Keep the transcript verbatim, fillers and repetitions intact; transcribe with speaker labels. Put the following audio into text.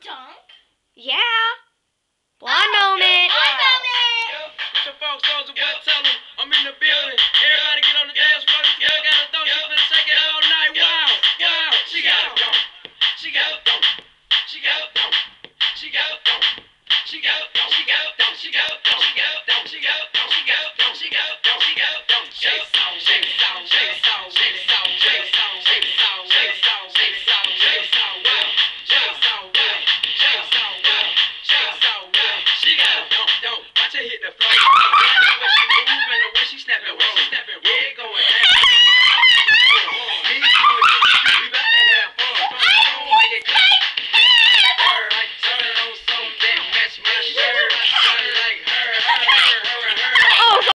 Speaker 1: Dunk?
Speaker 2: Yeah. One moment.
Speaker 1: One moment.
Speaker 3: It's your folks, soldier boy, tell 'em I'm in the building.